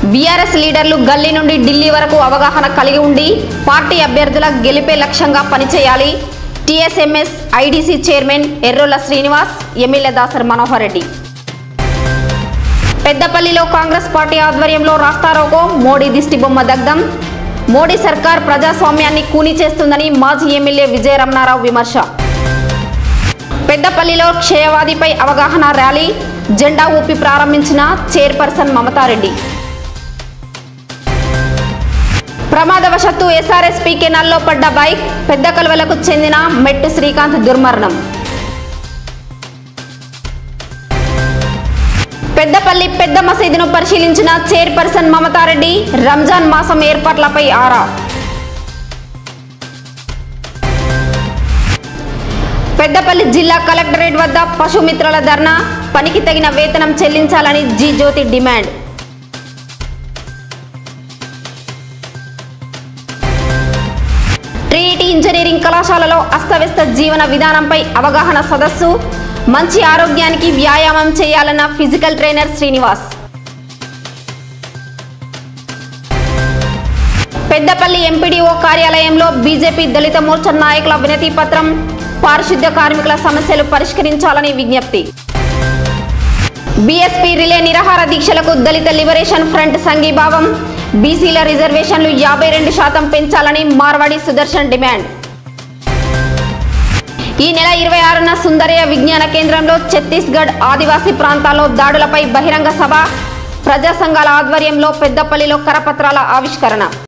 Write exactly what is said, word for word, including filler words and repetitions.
BRS లీడర్లు గల్లీ నుండి ఢిల్లీ వరకు అవగాహన కలిగి ఉండి పార్టీ అభ్యర్థుల గెలిపే లక్ష్యంగా పనిచేయాలి. TSMS IDC chairman Errola Srinivas, MLA Dasari Manohar Reddy. పెద్దపల్లిలో కాంగ్రెస్ పార్టీ ఆధ్వర్యంలో రాస్తారోకో, మోడీ దిష్టిబొమ్మ దగ్ధం. మోడీ సర్కార్ ప్రజాస్వామ్యాన్ని కూని చేస్తుందని మాజీ ఎమ్మెల్యే విజయరమణారావు విమర్శ. పెద్దపల్లిలో క్షయవాదిపై అవగాహన ర్యాలీ, జెండా ఊపి ప్రారంభించిన చైర్పర్సన్ మమతారెడ్డి. ప్రమాదవశత్తు ఎస్ఆర్ఎస్ పీ కెనాల్లో పడ్డ బైక్, పెద్ద కలువలకు చెందిన మెట్టు శ్రీకాంత్ దుర్మరణం. పెద్దపల్లి పెద్ద మసీదును పరిశీలించిన చైర్పర్సన్ మమతారెడ్డి, రంజాన్ మాసం ఏర్పాట్లపై ఆరా. పెద్దపల్లి జిల్లా కలెక్టరేట్ వద్ద పశుమిత్రుల ధర్నా, పనికి తగిన వేతనం చెల్లించాలని G Jyoti demand. Trinity engineering కళాశాలలో అస్తవ్యస్త జీవన విధానంపై అవగాహన సదస్సు, మంచి ఆరోగ్యానికి వ్యాయామం చేయాలన్న physical trainer Srinivas. Peddapalli MPDO కార్యాలయంలో బీజేపీ దళిత మోర్చా నాయకుల వినతి పత్రం, పారిశుద్ధ్య కార్మికుల సమస్యలు పరిష్కరించాలని విజ్ఞప్తి. బీఎస్పీ రిలే నిరాహార దీక్షలకు దళిత లిబరేషన్ ఫ్రంట్ సంఘీభావం, బీసీల రిజర్వేషన్లు యాభై రెండు శాతం పెంచాలని మార్వాడి సుదర్శన్ డిమాండ్. ఈ నెల ఇరవై ఆరున సుందరయ్య విజ్ఞాన కేంద్రంలో ఛత్తీస్గఢ్ ఆదివాసీ ప్రాంతాల్లో దాడులపై బహిరంగ సభ, ప్రజా సంఘాల ఆధ్వర్యంలో పెద్దపల్లిలో కరపత్రాల ఆవిష్కరణ.